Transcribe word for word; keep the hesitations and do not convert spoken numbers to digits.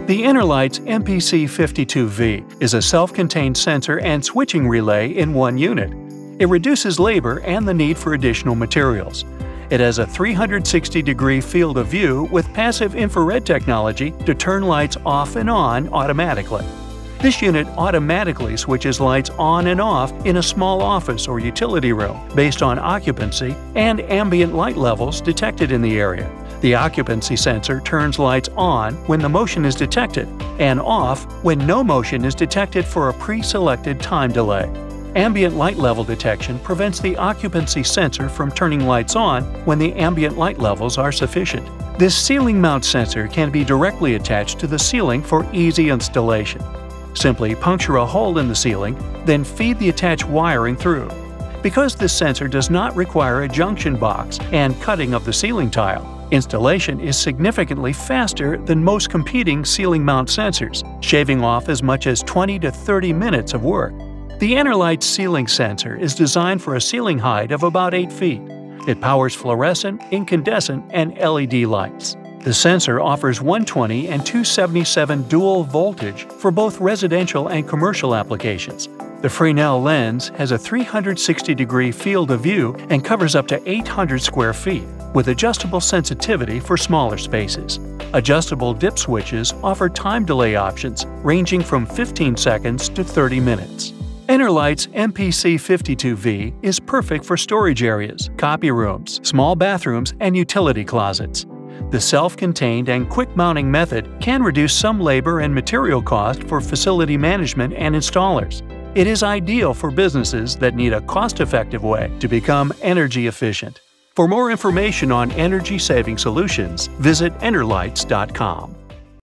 The Enerlites M P C fifty-two V is a self-contained sensor and switching relay in one unit. It reduces labor and the need for additional materials. It has a three hundred sixty degree field of view with passive infrared technology to turn lights off and on automatically. This unit automatically switches lights on and off in a small office or utility room based on occupancy and ambient light levels detected in the area. The occupancy sensor turns lights on when the motion is detected and off when no motion is detected for a pre-selected time delay. Ambient light level detection prevents the occupancy sensor from turning lights on when the ambient light levels are sufficient. This ceiling mount sensor can be directly attached to the ceiling for easy installation. Simply puncture a hole in the ceiling, then feed the attached wiring through. Because this sensor does not require a junction box and cutting of the ceiling tile, installation is significantly faster than most competing ceiling mount sensors, shaving off as much as twenty to thirty minutes of work. The Enerlites ceiling sensor is designed for a ceiling height of about eight feet. It powers fluorescent, incandescent, and L E D lights. The sensor offers one twenty and two seventy-seven dual voltage for both residential and commercial applications. The Fresnel lens has a three hundred sixty degree field of view and covers up to eight hundred square feet, with adjustable sensitivity for smaller spaces. Adjustable dip switches offer time delay options ranging from fifteen seconds to thirty minutes. Enerlites M P C fifty-two V is perfect for storage areas, copy rooms, small bathrooms, and utility closets. The self-contained and quick mounting method can reduce some labor and material cost for facility management and installers. It is ideal for businesses that need a cost-effective way to become energy efficient. For more information on energy-saving solutions, visit enerlites dot com.